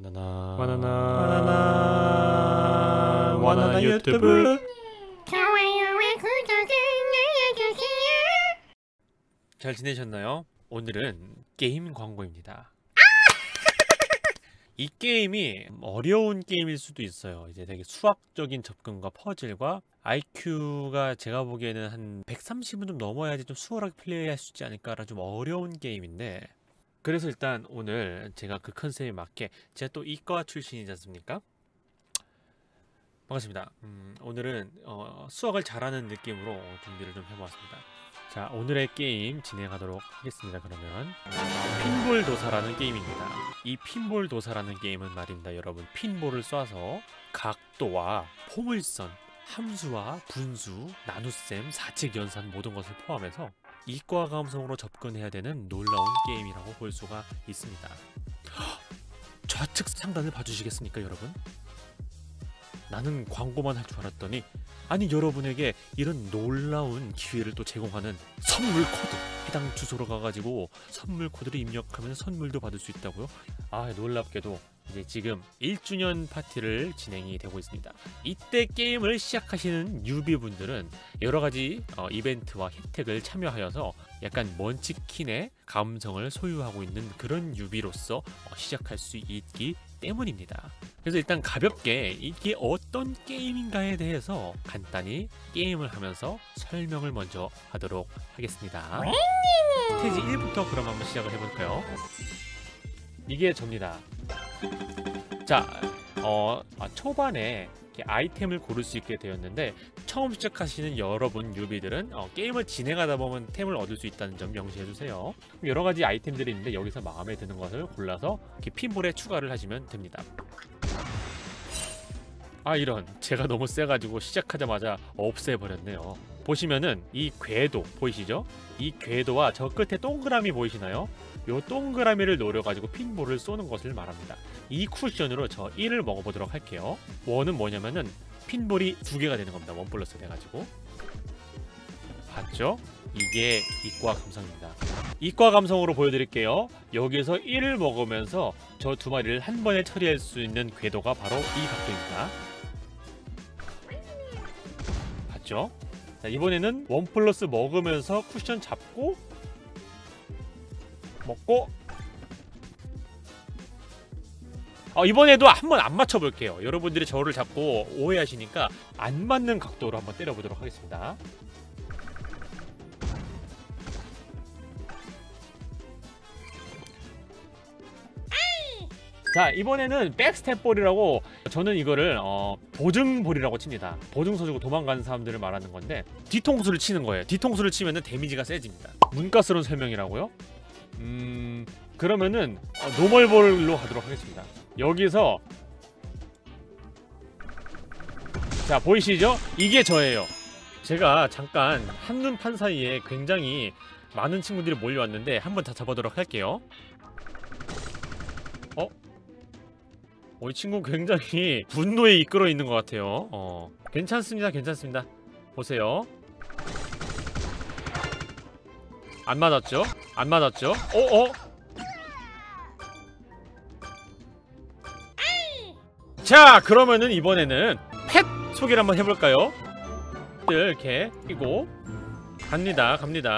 바나나 유튜브. 좋아요와 구독을 눌러주세요. 잘 지내셨나요? 오늘은 게임 광고입니다. 이 게임이 어려운 게임일 수도 있어요. 이제 되게 수학적인 접근과 퍼즐과 IQ가 제가 보기에는 한 130은 좀 넘어야지 좀 수월하게 플레이할 수 있지 않을까라는 좀 어려운 게임인데, 그래서 일단 오늘 제가 그 컨셉에 맞게, 제가 또 이과 출신이지 않습니까? 반갑습니다. 오늘은 수학을 잘하는 느낌으로 준비를 좀 해보았습니다. 자, 오늘의 게임 진행하도록 하겠습니다. 그러면 핀볼 도사라는 게임입니다. 이 핀볼 도사라는 게임은 말입니다, 여러분, 핀볼을 쏴서 각도와 포물선, 함수와 분수, 나눗셈, 사칙 연산 모든 것을 포함해서 이과 감성으로 접근해야 되는 놀라운 게임이라고 볼 수가 있습니다. 좌측 상단을 봐주시겠습니까, 여러분? 나는 광고만 할 줄 알았더니, 아니, 여러분에게 이런 놀라운 기회를 또 제공하는 선물 코드, 해당 주소로 가가지고 선물 코드를 입력하면 선물도 받을 수 있다고요? 아, 놀랍게도 이제 지금 1주년 파티를 진행이 되고 있습니다. 이때 게임을 시작하시는 뉴비분들은 여러가지 이벤트와 혜택을 참여하여서 약간 먼치킨의 감성을 소유하고 있는 그런 뉴비로서 시작할 수 있기 때문입니다. 그래서 일단 가볍게 이게 어떤 게임인가에 대해서 간단히 게임을 하면서 설명을 먼저 하도록 하겠습니다. 스테이지 1부터 그럼 한번 시작을 해볼까요? 이게 접니다. 자, 초반에 아이템을 고를 수 있게 되었는데, 처음 시작하시는 여러분 뉴비들은 게임을 진행하다 보면 템을 얻을 수 있다는 점 명시해주세요. 여러가지 아이템들이 있는데 여기서 마음에 드는 것을 골라서 이렇게 핀볼에 추가를 하시면 됩니다. 아, 이런, 제가 너무 세가지고 시작하자마자 없애버렸네요. 보시면은 이 궤도 보이시죠? 이 궤도와 저 끝에 동그라미 보이시나요? 요 동그라미를 노려가지고 핀볼을 쏘는 것을 말합니다. 이 쿠션으로 저 1을 먹어보도록 할게요. 원은 뭐냐면은 핀볼이 2개가 되는 겁니다. 원 플러스 돼가지고. 봤죠? 이게 이과 감성입니다. 이과 감성으로 보여드릴게요. 여기서 1을 먹으면서 저 두 마리를 한 번에 처리할 수 있는 궤도가 바로 이 각도입니다. 봤죠? 자, 이번에는 원 플러스 먹으면서 쿠션 잡고 먹고, 이번에도 한번 안 맞춰볼게요. 여러분들이 저를 자꾸 오해하시니까 안 맞는 각도로 한번 때려보도록 하겠습니다. 자, 이번에는 백스텝볼이라고, 저는 이거를 보증볼이라고 칩니다. 보증서 주고 도망가는 사람들을 말하는 건데, 뒤통수를 치는 거예요. 뒤통수를 치면은 데미지가 세집니다. 문과스러운 설명이라고요? 그러면은 노멀볼로 가도록 하겠습니다. 여기서, 자, 보이시죠? 이게 저예요. 제가 잠깐 한눈 판 사이에 굉장히 많은 친구들이 몰려왔는데 한번 다 잡아보도록 할게요. 이 친구 굉장히 분노에 이끌어 있는 것 같아요. 괜찮습니다, 괜찮습니다. 보세요. 안 맞았죠? 안 맞았죠? 자, 그러면은 이번에는 펫 소개를 한번 해볼까요? 이렇게 끼고 갑니다.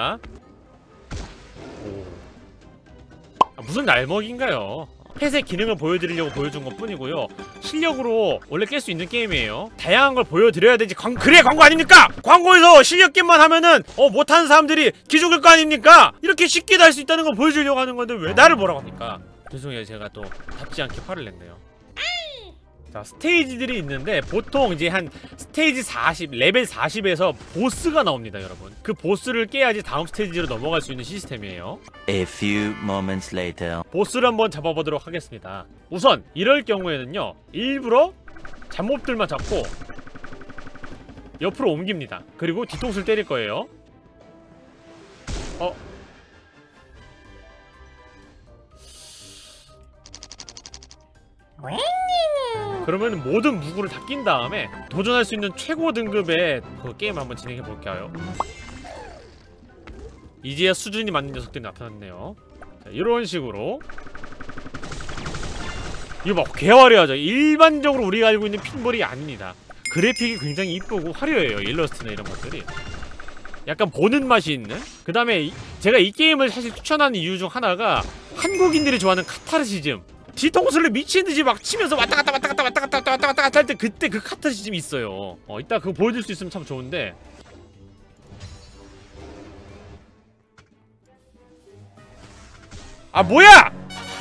무슨 날먹인가요? 펫의 기능을 보여드리려고 보여준 것 뿐이고요. 실력으로 원래 깰 수 있는 게임이에요. 다양한 걸 보여드려야 되지. 그래, 광고 아닙니까? 광고에서 실력 게임만 하면은 못하는 사람들이 기죽을 거 아닙니까? 이렇게 쉽게도 할 수 있다는 걸 보여주려고 하는 건데 왜 나를 뭐라고 합니까? 죄송해요, 제가 또 답지 않게 화를 냈네요. 자, 스테이지들이 있는데 보통 이제 한 스테이지 40, 레벨 40에서 보스가 나옵니다, 여러분. 그 보스를 깨야지 다음 스테이지로 넘어갈 수 있는 시스템이에요. A few moments later. 보스를 한번 잡아보도록 하겠습니다. 우선 이럴 경우에는요, 일부러 잡몹들만 잡고 옆으로 옮깁니다. 그리고 뒤통수를 때릴 거예요. 그러면 모든 무구를 다 낀 다음에 도전할 수 있는 최고 등급의 그 게임을 한번 진행해 볼까요? 이제야 수준이 맞는 녀석들이 나타났네요. 자, 이런 식으로 이거 막 개화려하죠. 일반적으로 우리가 알고 있는 핀볼이 아닙니다. 그래픽이 굉장히 이쁘고 화려해요. 일러스트나 이런 것들이 약간 보는 맛이 있는. 그 다음에 제가 이 게임을 사실 추천하는 이유 중 하나가 한국인들이 좋아하는 카타르시즘, 뒤통수를 미친듯이 막 치면서 왔다갔다 할 때 그때 그 카타르시즘이 있어요. 이따 그거 보여줄 수 있으면 참 좋은데. 아 뭐야!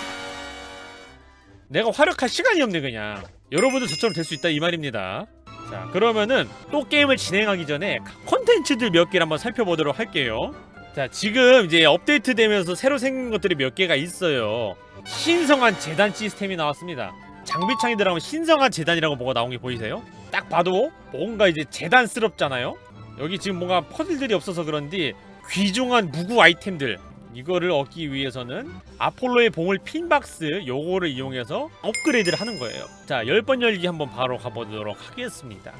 내가 활약할 시간이 없네 그냥. 여러분도 저처럼 될 수 있다 이 말입니다. 자 그러면은 또 게임을 진행하기 전에 콘텐츠들 몇 개를 한번 살펴보도록 할게요. 자 지금 이제 업데이트 되면서 새로 생긴 것들이 몇 개가 있어요. 신성한 재단 시스템이 나왔습니다. 장비창에 들어가면 신성한 재단이라고 뭐가 나온 게 보이세요? 딱 봐도 뭔가 이제 재단스럽잖아요? 여기 지금 뭔가 퍼즐들이 없어서 그런지 귀중한 무구 아이템들, 이거를 얻기 위해서는 아폴로의 봉을 핀박스 요거를 이용해서 업그레이드를 하는 거예요. 자 10번 열기 한번 바로 가보도록 하겠습니다.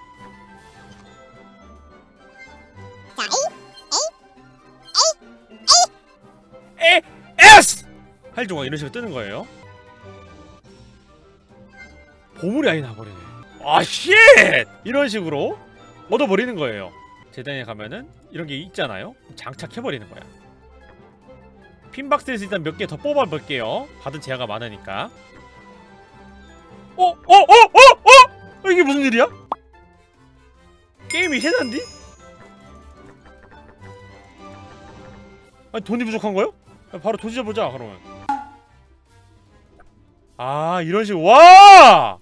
에스! 활종아 이런 식으로 뜨는 거예요. 보물이 아예 나버리네. 아 쉣! 이런 식으로 얻어버리는 거예요. 재단에 가면은 이런 게 있잖아요. 장착해버리는 거야. 핀박스에서 일단 몇 개 더 뽑아볼게요. 받은 제한가 많으니까. 이게 무슨 일이야? 게임이 해산디? 아니 돈이 부족한 거요? 바로 도지져보자 그러면. 아 이런 식으로. 와!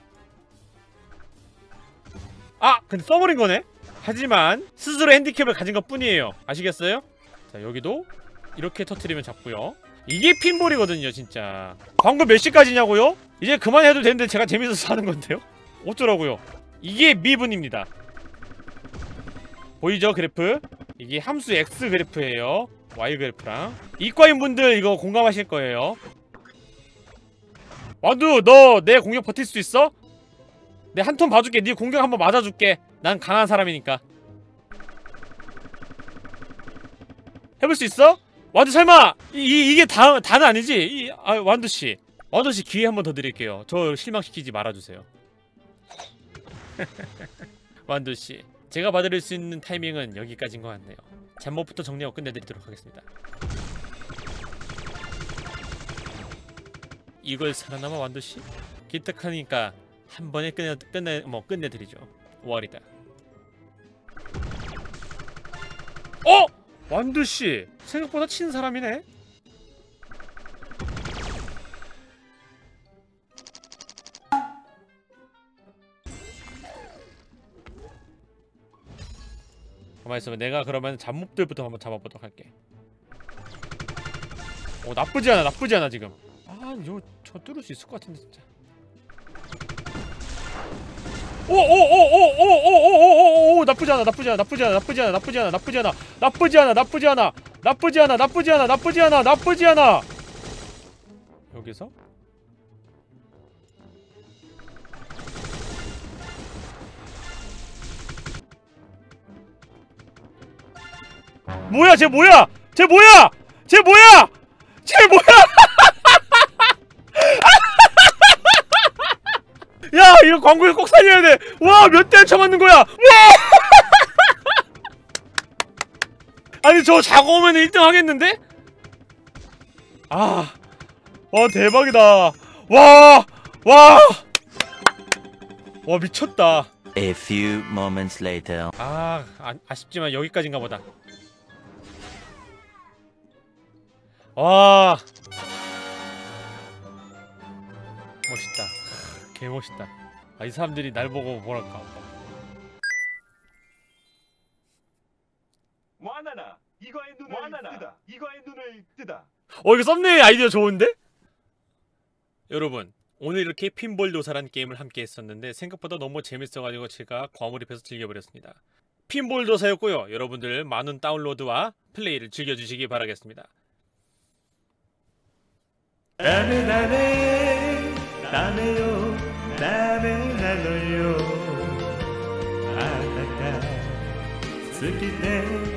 아 근데 써버린 거네? 하지만 스스로 핸디캡을 가진 것 뿐이에요. 아시겠어요? 자 여기도 이렇게 터트리면 잡고요. 이게 핀볼이거든요 진짜. 광고 몇 시까지냐고요? 이제 그만해도 되는데 제가 재밌어서 하는 건데요? 어쩌라고요. 이게 미분입니다. 보이죠 그래프? 이게 함수 X 그래프예요. Y 그래프랑. 이과인분들 이거 공감하실 거예요. 완두 너 내 공격 버틸 수 있어? 내 한 톤 봐줄게. 네 공격 한번 맞아줄게. 난 강한 사람이니까. 해볼 수 있어? 완두 설마 이게 다는 아니지? 완두씨 기회 한 번 더 드릴게요. 저 실망시키지 말아주세요. 완두씨 제가 봐드릴 수 있는 타이밍은 여기까지인 것 같네요. 잠못부터 정리하고 끝내드리도록 하겠습니다. 이걸 살아남아 완두씨? 기특하니까 한 번에 끝내드리죠. 5월이다. 완두씨 생각보다 친 사람이네. 가만히 있어봐. 내가 그러면 잡몹들부터 한번 잡아보도록 할게. 나쁘지 않아 지금. 이거 저 뚫을 수 있을 것 같은데 진짜. 나쁘지 않아. 여기서 뭐야 쟤 뭐야 야 이거 광고에 꼭 살려야 돼. 와 몇 대를 쳐맞는 거야. 와 아니 저 자고 오면 1등 하겠는데? 와 대박이다. 와 미쳤다. A few moments later. 아쉽지만 여기까지인가 보다. 와 멋있다. 개멋있다. 이 사람들이 날 보고 뭐랄까. 와나나 이거의 눈을 뜨다. 이거 썸네일 아이디어 좋은데? 여러분 오늘 이렇게 핀볼 도사란 게임을 함께 했었는데 생각보다 너무 재밌어가지고 제가 과몰입해서 즐겨버렸습니다. 핀볼 도사였고요. 여러분들 많은 다운로드와 플레이를 즐겨주시기 바라겠습니다. 다메요 다메 나노요 아나가 好きで